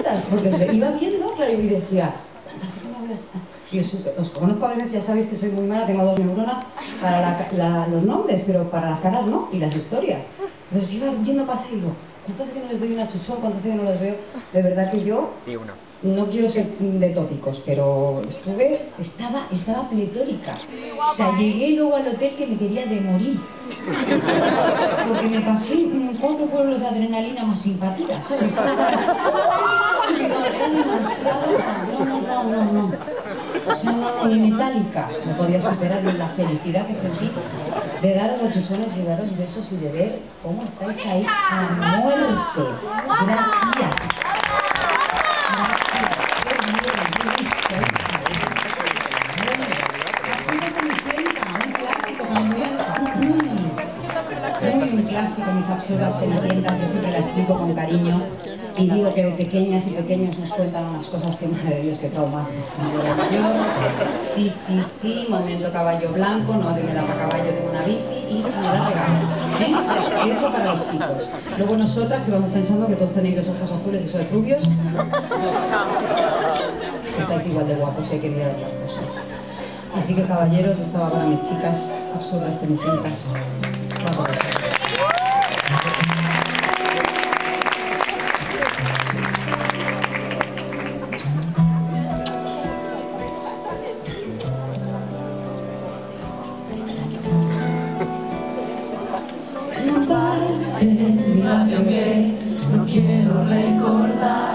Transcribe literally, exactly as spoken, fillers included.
horas, porque os iba viendo, claro, y decía, ¿cuánto hace que no veo esta? Yo os conozco a veces, ya sabéis que soy muy mala, tengo dos neuronas para la, la, los nombres, pero para las caras no, y las historias. Entonces iba viendo pasar y digo, ¿cuánto hace que no les doy una chuchón? ¿Cuánto hace que no los veo? De verdad que yo... No quiero ser de tópicos, pero estuve, estaba, estaba pletórica. O sea, llegué luego al hotel que me quería de morir. Porque me pasé cuatro pueblos de adrenalina más simpatía, ¿sabes? Estaba demasiado... No, no, no, no, no. O sea, no, no, ni metálica me podía superar ni la felicidad que sentí de daros los chuchones y daros besos y de ver cómo estáis ahí a muerte. Gracias. Muy un clásico, mis absurdas cenicientas, yo siempre la explico con cariño y digo que de pequeñas y pequeños nos cuentan unas cosas que, madre de Dios, que traumazo. Mayor, sí, sí, sí, momento caballo blanco, no, de me da para caballo, tengo una bici y si me da regalo, ¿eh? Y eso para los chicos. Luego nosotras que vamos pensando que todos tenéis los ojos azules y sois rubios, estáis igual de guapos, hay que mirar otras cosas. Así que caballeros, estaba para mis chicas absurdas cenicientas. Va por vosotros. No parte mi labio que no quiero recordar.